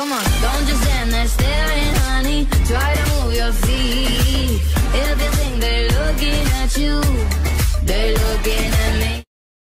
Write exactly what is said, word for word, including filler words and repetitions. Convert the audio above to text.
Come on, don't just stand there staring, honey. Try to move your